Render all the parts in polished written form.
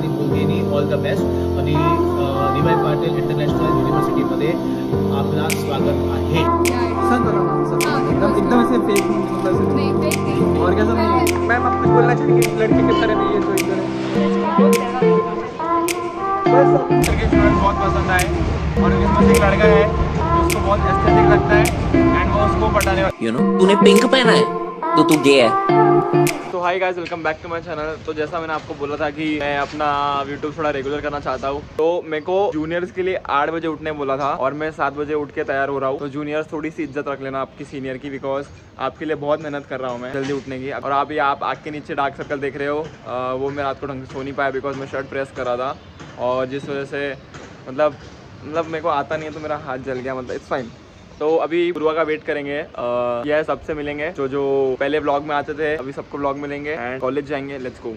आणि दोघेंनी all the best. आणि डी.वाय. पाटील इंटरनॅशनल युनिव्हर्सिटीमध्ये आपला स्वागत आहे. एकदम ऐसे फेक नहीं. और कैसा मैम आप कुछ बोलना चाहेंगे लड़के के बारे में? ये जो इधर है लड़के स्टूडेंट बहुत पसंद आए और इसमें एक लड़का है जो उसको बहुत एस्थेटिक लगता है एंड वो उसको पटाने वाला. तूने पिंक पहना है तो तू गे है. तो hi guys, welcome back to my channel. तो जैसा मैंने आपको बोला था कि मैं अपना यूट्यूब थोड़ा रेगुलर करना चाहता हूँ, तो मेरे को जूनियर्स के लिए 8 बजे उठने बोला था और मैं 7 बजे उठ के तैयार हो रहा हूँ. तो जूनियर्स थोड़ी सी इज्जत रख लेना आपकी सीनियर की, बिकॉज आपके लिए बहुत मेहनत कर रहा हूँ मैं जल्दी उठने की. और अभी आप आँख के नीचे डार्क सर्कल देख रहे हो, वो मैं रात को ढंग से सो नहीं पाया बिकॉज मैं शर्ट प्रेस कर रहा था और जिस वजह से मतलब मेरे को आता नहीं है तो मेरा हाथ जल गया. मतलब इट्स फाइन. तो अभी पूर्वा का वेट करेंगे. यह सबसे मिलेंगे जो पहले व्लॉग में आते थे, अभी सबको व्लॉग मिलेंगे एंड कॉलेज जाएंगे. Let's go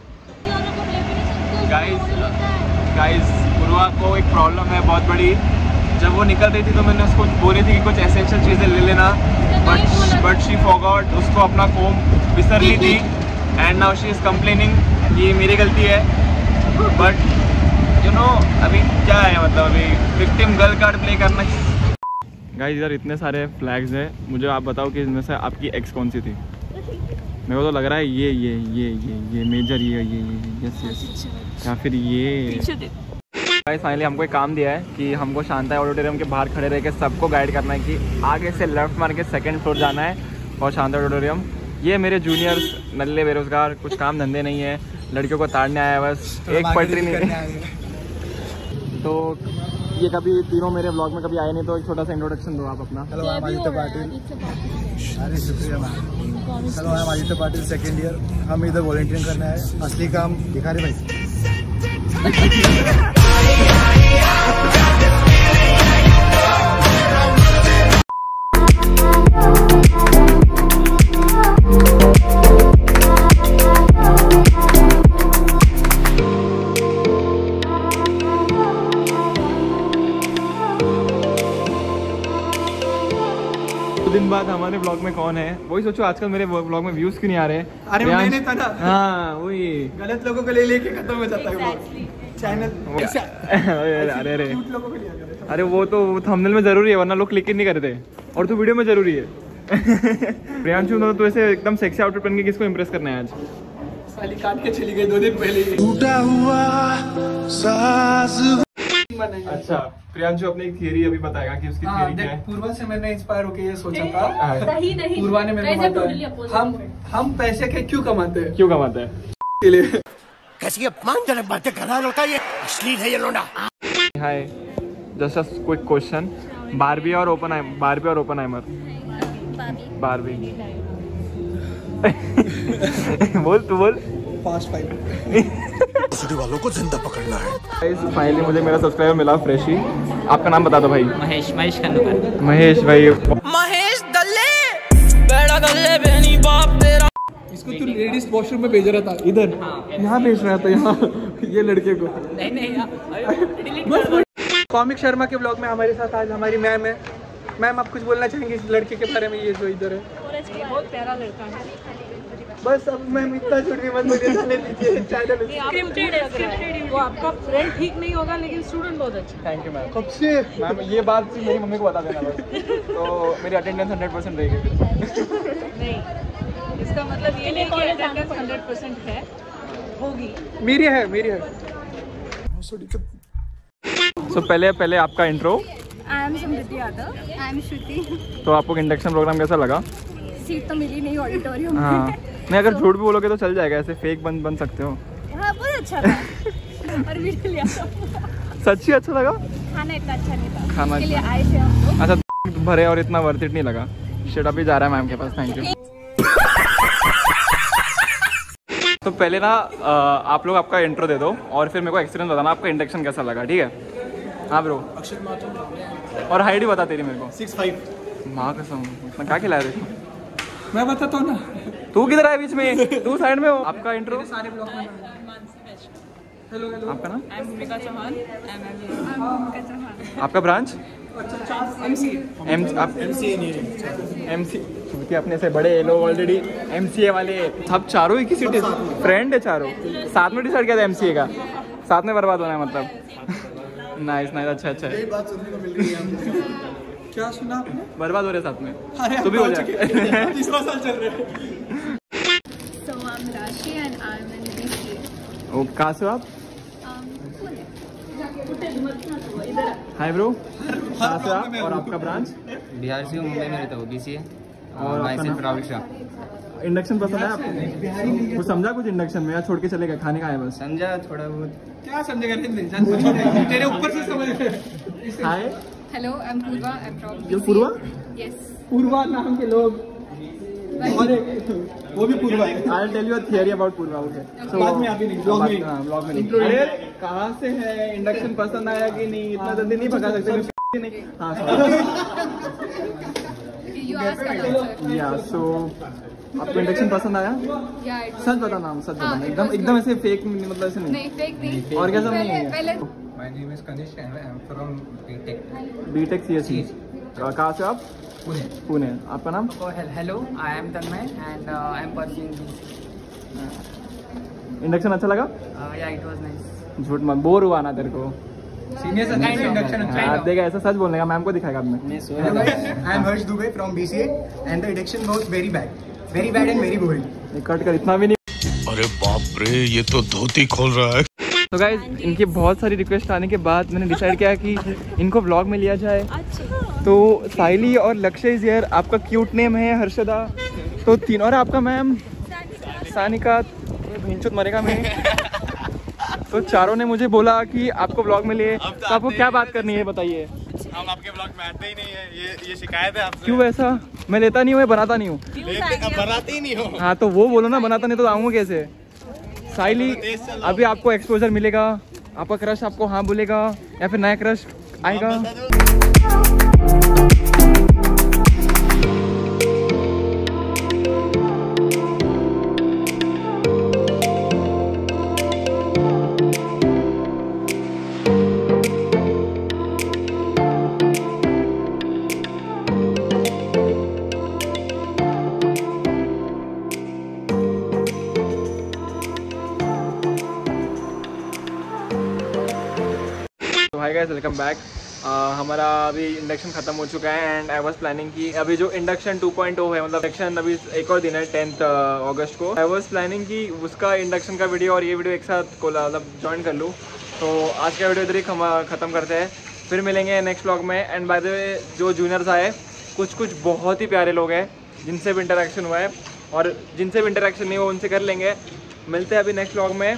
guys. पूर्वा को एक प्रॉब्लम है बहुत बड़ी. जब वो निकल रही थी तो मैंने उसको बोली थी कि कुछ एसेंशियल चीज़ें ले लेना, बट शी फॉरगॉट. उसको अपना फोम बिसर ली थी and now she is complaining कि मेरी गलती है. बट यू नो अभी क्या है, मतलब अभी विक्टिम गर्ल कार्ड प्ले करना. गाइस इधर इतने सारे फ्लैग्स हैं, मुझे आप बताओ कि इनमें से आपकी एक्स कौन सी थी? मेरे को तो लग रहा है ये मेजर ये यस या फिर ये. गाइस फाइनली हमको एक काम दिया है कि हमको शांता ऑडिटोरियम के बाहर खड़े रह के सबको गाइड करना है कि आगे से लेफ्ट मार के 2nd फ्लोर जाना है और शांता ऑडिटोरियम. ये मेरे जूनियर्स नल्ले बेरोजगार, कुछ काम धंधे नहीं है, लड़कियों को ताड़ने आया बस, एक पटरी नहीं है. तो ये कभी तीनों मेरे व्लॉग में कभी आए नहीं, तो एक छोटा सा इंट्रोडक्शन दो आप अपना. Hello, I am Aditya Patil. अरे शुक्रिया ma'am. Hello, I am Aditya Patil, 2nd year. हम इधर वॉलंटियरिंग करना है. असली काम दिखा रहे भाई. दिन बाद हमारे ब्लॉग में कौन है, वही सोचो. आजकल मेरे ब्लॉग में व्यूज क्यों नहीं आ रहे? अरे मैंने था ना. हाँ वही गलत लोगों को ले लेके खत्म हो जाता है चैनल. अरे वो तो थंबनेल में जरूरी है, वरना लोग क्लिक नहीं करते. और तो वीडियो में जरूरी है. प्रियांशु तो ऐसे एकदम सेक्सी आउटफिट पहन के किसको इम्प्रेस करना है आज? साली काट के चली गई 2 दिन पहले. टूटा हुआ सास. अच्छा, प्रियांशु अपनी एक थियरी अभी बताएगा कि उसकी थियरी क्या है. पूर्वा से मैंने इंस्पायर होकर ये सोचा था. सही नहीं. पूर्वा ने मेरे को बताया हम पैसे के क्यों कमाते हैं के लिए. कैसी अपमानजनक बातें कर रहा है लड़का, ये अश्लील है ये लोंडा. Hi, just a quick question. Barbie और ओपनहाइमर. बारबी. बोल तू बोल. फास्ट 5 वालों को जिंदा पकड़ना है. फाइनली मुझे मेरा सब्सक्राइबर मिला फ्रेशी. आपका नाम बता दो भाई. महेश खंडूकर. महेश भाई. महेश दल्ले बेड़ा गल्ले बहनी बाप तेरा. इसको तू लेडीज वॉशरूम में भेज रहा था इधर. यहाँ भेज रहा था, यहाँ ये लड़के को. नहीं कॉमिक शर्मा के ब्लॉग में हमारे साथ आज हमारी मैम है. मैम आप कुछ बोलना चाहेंगे इस लड़के के बारे में? ये जो इधर है बहुत प्यारा लड़का है. बस अब मैम इतना छुट्टी मत मुझे जाने दीजिए. चैनल वो आपका फ्रेंड ठीक नहीं होगा लेकिन स्टूडेंट बहुत अच्छा. Thank you ma'am. कब से मैम ये बात मेरी मम्मी को बता देना बस, तो मेरी अटेंडेंस 100% रहेगी. नहीं, इसका मतलब ये नहीं कि अटेंडेंस 100% है, होगी. मेरी है. सो पहले आपका intro. I am Samriddhi Yadav. I am Shruti. तो आपको इंडक्शन प्रोग्राम कैसा लगा? सीट तो मिली नहीं ऑडिटोरियम में. हाँ नहीं, अगर झूठ भी बोलोगे तो चल जाएगा, ऐसे फेक बन सकते हो. हाँ बहुत अच्छा था. और वीडियो लिया सच्ची अच्छा लगा. खाना इतना अच्छा नहीं था. खाना इसके लिए आए थे हम लोग. अच्छा भरे और इतना वर्थ इट नहीं लगा. शेट अभी जा रहा है मैम के पास. Thank you. तो पहले ना आप लोग आपका इंट्रो दे दो और फिर मेरे को एक्सपीरियंस बताना आपका इंडक्शन कैसा लगा. ठीक है. हाँ ब्रो. और हाइट ही बता तेरी मेरे को. 6'5". माँ कसम, इतना क्या खिलाया देखो. मैं बताता हूँ ना. तू किधर है बीच में? तू साइड में हो. आपका इंट्रो. सारे ब्लॉग में. हेलो आपका नाम? भूमिका चौहान. आपका ब्रांच? एमसी अपने से बड़े लोग ऑलरेडी MCA वाले. सब चारों ही किसी फ्रेंड है चारों. साथ में डिसाइड किया था MCA का. साथ में बर्बाद होना है मतलब। नाइस नाइस, अच्छा अच्छा। यही बात सुनने को मिल रही है हमको। क्या सुना आपने? बर्बाद हो रहे साथ में। अरे तो भी हो जाए। तीसरा साल चल रहा है। So I'm Rashi and I'm in BCA. ओ, कहाँ से हो आप? हाय ब्रो, कहाँ से आप और आपका ब्रांच? बिहार से हूँ, मुंबई में रहता हूँ, BCA। और myself Rahul Shah. Induction पसंद है आपको? कुछ समझा कुछ इंडक्शन में या छोड़ के चले गए, खाने का है बस? समझा थोड़ा बहुत। क्या समझेगा? तेरे ऊपर से समझ। हाय, Hello, I'm Purva. I'm from ये BCA. पूर्वा? Yes. पूर्वा नाम के लोग और एक वो भी पूर्वा है। I'll tell you a theory about Purva, okay? So, बाद में अभी नहीं, ब्लॉग में। हाँ, ब्लॉग में नहीं। अरे कहाँ से है, इंडक्शन पसंद आया कि नहीं? इतना जल्दी नहीं भगा सकते नहीं। हाँ, You asked an answer. या सो आपको इंडक्शन पसंद आया? Yeah, it was such good. बता, नाम सच हाँ, बता, it एकदम was एकदम good. ऐसे फेक मतलब ऐसे नहीं। नहीं, fake नहीं। और क्या सब नहीं है? पहले My name is Kanish and I am from BTech. BTech CSE। कहाँ से आप? पुणे। पुणे। आपका नाम? Hello, I am Tanmay and I am pursuing BCA. Induction अच्छा लगा? Yeah, it was nice. झूठ मत, बोर हुआ ना तेरे को? Seniors are kind induction. आप देखा, ऐसा सच बोलने का, मैम को दिखाएगा आपने। Hello guys, I am Harsh Dubey from BCA and the induction was very bad and very boring. Cut कर, इतना भी नहीं। अरे बाप रे, ये तो धोती खोल रहा है। तो गाइज, इनकी बहुत सारी रिक्वेस्ट आने के बाद मैंने डिसाइड किया कि इनको व्लॉग में लिया जाए। तो साइली और लक्ष्य इज हियर। आपका क्यूट नेम है हर्षदा, तो तीन। और आपका मैम सानिका, भिंचुत मरेगा मैं। तो चारों ने मुझे बोला कि आपको व्लॉग में लिए, तो आपको क्या बात करनी है बताइए। हम आपके ब्लॉग में आते ही नहीं है, ये शिकायत है आपसे। क्यों ऐसा? मैं लेता नहीं हूँ, मैं बनाता नहीं हूँ। बनाते ही नहीं हो। हाँ तो वो बोलो ना, बनाता नहीं तो आऊँगा कैसे? साइली, अभी आपको एक्सपोजर मिलेगा। आपका क्रश आपको हाँ बोलेगा या फिर नया क्रश आएगा? तो हाय गाइस, वेलकम बैक। हमारा अभी इंडक्शन ख़त्म हो चुका है एंड आई वाज प्लानिंग कि अभी जो इंडक्शन 2.0 है, मतलब इंडक्शन अभी एक और दिन है 10 अगस्त को। आई वाज प्लानिंग कि उसका इंडक्शन का वीडियो और ये वीडियो एक साथ को मतलब ज्वाइन कर लूँ। तो आज का वीडियो इधर ही ख़त्म करते हैं, फिर मिलेंगे नेक्स्ट व्लॉग में। एंड बाय द वे, जो जूनियर्स आए कुछ बहुत ही प्यारे लोग हैं जिनसे भी इंटरेक्शन हुआ है, और जिनसे भी इंटरेक्शन नहीं हुआ उनसे कर लेंगे। मिलते हैं अभी नेक्स्ट व्लॉग में।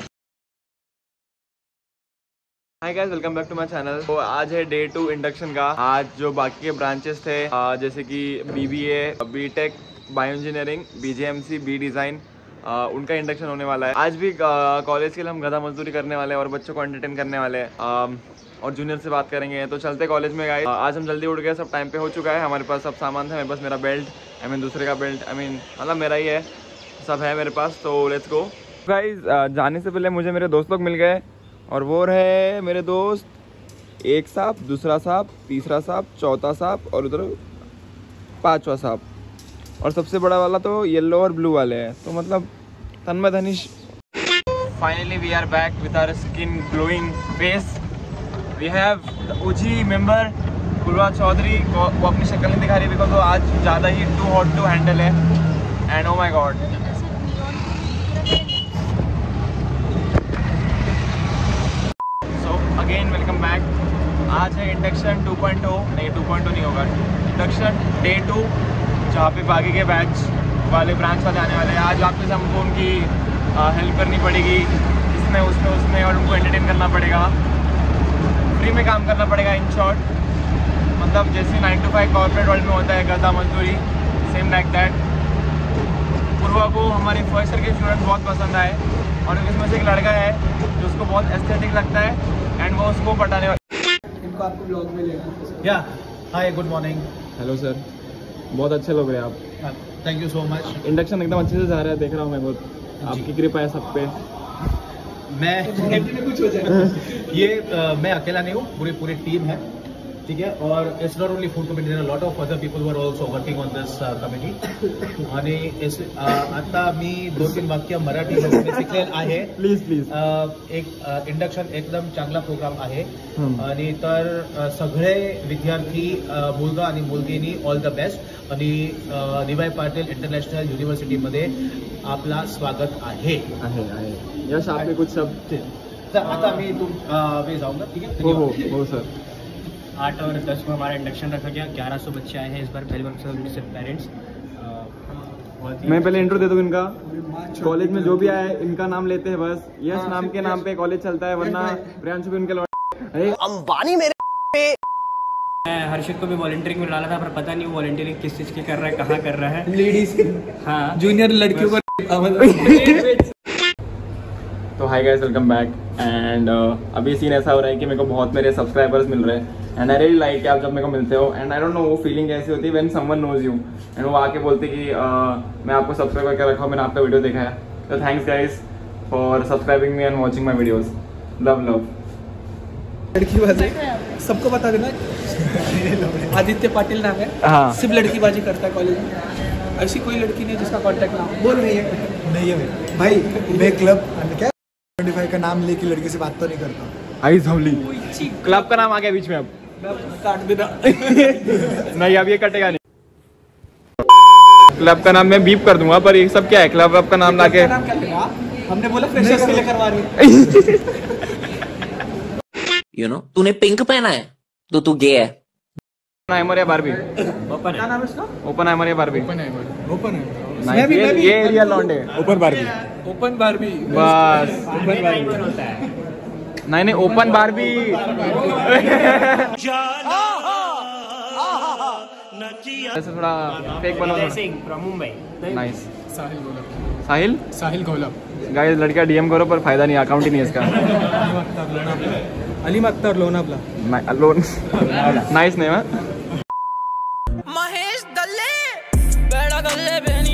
Hi guys, welcome back to my channel. तो आज है डे 2 इंडक्शन का। आज जो बाकी के ब्रांचेस थे जैसे कि BBA, BTech, bio engineering, BJMC, B design, उनका इंडक्शन होने वाला है। आज भी कॉलेज के लिए हम गधा मजदूरी करने वाले हैं और बच्चों को एंटरटेन करने वाले हैं और जूनियर से बात करेंगे। तो चलते कॉलेज में गाइस। आज हम जल्दी उठ गए, सब टाइम पे हो चुका है। हमारे पास सब सामान था, मेरे पास मेरा बेल्ट, दूसरे का बेल्ट, मतलब मेरा ही है, सब है मेरे पास। तो लेट्स गो गाइस। जाने से पहले मुझे मेरे दोस्त लोग मिल गए, और वो रहे मेरे दोस्त, एक सांप, दूसरा सांप, तीसरा सांप, चौथा सांप और उधर 5वां सांप, और सबसे बड़ा वाला तो येलो और ब्लू वाले हैं। तो मतलब Tanmay Dhanish. Finally we are back with our skin glowing face. We have the OG member Purva Chaudhary. वो अपनी शक्ल नहीं दिखा रही बिकॉज वो आज ज़्यादा ही टू हॉट टू हैंडल है। And oh my god, again welcome back. आज है इंडक्शन 2.0, नहीं 2.0 नहीं होगा, इंडक्शन डे 2, जहाँ पे बाकी के बैच वाले ब्रांच वाले आने वाले हैं। आज वापस हमको उनकी हेल्प करनी पड़ेगी, इसमें उसमें और उनको एंटरटेन करना पड़ेगा, फ्री में काम करना पड़ेगा। इन शॉर्ट मतलब जैसे 9 to 5 कॉर्पोरेट वर्ल्ड में होता है गधा मजदूरी, सेम लाइक दैट। पूर्वा को हमारे फर्स्ट ईयर के स्टूडेंट बहुत पसंद आए, और इसमें से एक लड़का है जो उसको बहुत एस्थेटिक लगता है एंड वो उसको पटाने वाला। इनको आपको ब्लॉग में लेना। या hi, good morning. Hello sir, बहुत अच्छे लोग हैं आप। Thank you so much. Induction एकदम अच्छे से जा रहा है, देख रहा हूँ मैं, बहुत आपकी कृपा है सब पे। मैं कुछ हो जाए ये मैं अकेला नहीं हूँ, पूरी टीम है। ठीक है. और it's not only food committee, there are lot of other people who are also working on this committee. आणि आता मी 2-3 वाक्य मराठीमध्ये शिकलेलं आहे. प्लीज एक इंडक्शन एकदम चांगला प्रोग्राम आहे. आणि तर सगळे विद्यार्थी मुलगा आणि मुलगीनी ऑल द बेस्ट. आणि डी.वाय. पाटील इंटरनॅशनल युनिव्हर्सिटीमध्ये आपला स्वागत आहे. यश आपने कुछ शब्द. आता मैं जाऊंगा. ठीक है. हो सर. 8 और 10 को हमारा इंडक्शन रखा गया. 1100 बच्चे आए हैं इस बार पहली बार, सिर्फ पेरेंट्स. मैं पहले इंट्रो दे दूं इनका. कॉलेज में जो भी आए इनका नाम लेते हैं बस. यश नाम के नाम पे कॉलेज चलता है, वरना प्रियांशु भी उनके अंबानी मेरे. मैं हर्षित को भी वॉलंटियरिंग में डाला था, पर पता नहीं वो वॉलंटियरिंग किस चीज़ की कर रहा है, कहाँ कर रहा है. लेडीज. हाँ, जूनियर लड़कियों को. तो hi guys, welcome back. And अभी सीन ऐसा हो रहा है कि मेरे को बहुत मेरे सब्सक्राइबर्स मिल रहे हैं. एंड आई रियली लाइक कि आप जब मेरे को मिलते हो. एंड आई डोंट नो वो फीलिंग कैसी होती है when someone knows you and वो आके बोलते कि मैं आपको सब्सक्राइब करके रखा हूँ, मैंने आपका वीडियो देखा है. तो thanks guys for subscribing me and watching my videos. Love. लड़कीबाजी सबको बता देना. आदित्य पाटिल नाम है. हाँ, सिर्फ लड़कीबाजी करता है कॉलेज में. ऐसी कोई लड़की नहीं जिसका कांटेक्ट ना हो. बोल नहीं है भाई. मैं क्लब क्या 25 का नाम लेके लड़के से बात तो नहीं करता. आई झवली. क्लब का नाम आ गया बीच में. अब काट देना. नहीं, अब ये कटेगा नहीं. क्लब का नाम मैं बीप कर दूंगा, पर ये सब क्या है? क्लब का नाम लाके हमने बोला फ्रेशर्स के लिए करवा रही. यू नो तूने पिंक पहना है तो तू गे है. ओपनहाइमर या बारबी? क्या नाम है उसका? ओपनहाइमर या बारबी? ओपन है. ये एरिया लॉन्डे. Open Barbie. बस. Open Barbie. नहीं, ओपन बारबी. ऐसे थोड़ा फेक बनो. फ्रॉम मुंबई. नाइस. साहिल गोलब. गाइस, लड़का डीएम करो पर फायदा नहीं, अकाउंट ही नहीं है इसका. अली अख्तर लोनावला. लोन. नाइस नेम है. महेश दल्ले बेड़ा गल्ले